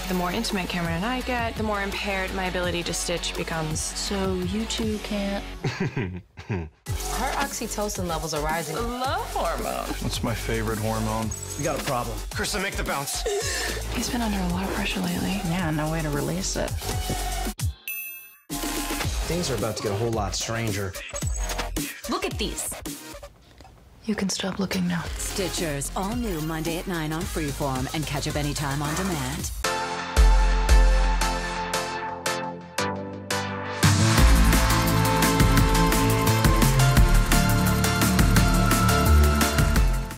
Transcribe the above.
The more intimate Cameron and I get, the more impaired my ability to stitch becomes. So you two can't? Her oxytocin levels are rising. Love hormone. That's my favorite hormone. We got a problem. Kirsten, make the bounce. He's been under a lot of pressure lately. Yeah, no way to release it. Things are about to get a whole lot stranger. Look at these. You can stop looking now. Stitchers, all new Monday at 9 on Freeform and catch up anytime on demand.